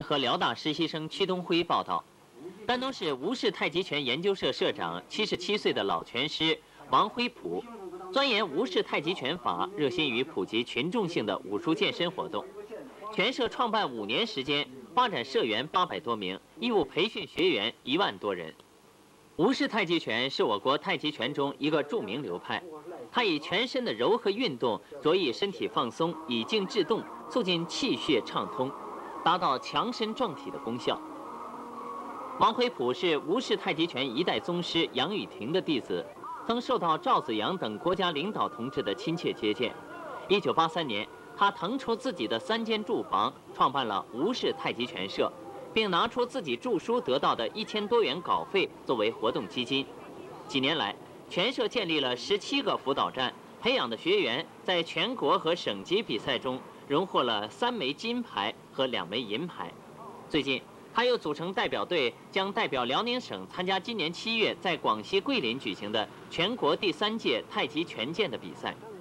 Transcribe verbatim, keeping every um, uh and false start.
和辽大实习生屈东辉报道，丹东市吴氏太极拳研究社社长七十七岁的老拳师王辉普，钻研吴氏太极拳法，热心于普及群众性的武术健身活动。拳社创办五年时间，发展社员八百多名，义务培训学员一万多人。吴氏太极拳是我国太极拳中一个著名流派，它以全身的柔和运动，着意身体放松，以静制动，促进气血畅通，达到强身壮体的功效。王辉普是吴氏太极拳一代宗师杨雨婷的弟子，曾受到赵子阳等国家领导同志的亲切接见。一九八三年，他腾出自己的三间住房，创办了吴氏太极拳社，并拿出自己著书得到的一千多元稿费作为活动基金。几年来，拳社建立了十七个辅导站，培养的学员在全国和省级比赛中荣获了三枚金牌和两枚银牌。最近，他又组成代表队，将代表辽宁省参加今年七月在广西桂林举行的全国第三届太极拳剑的比赛。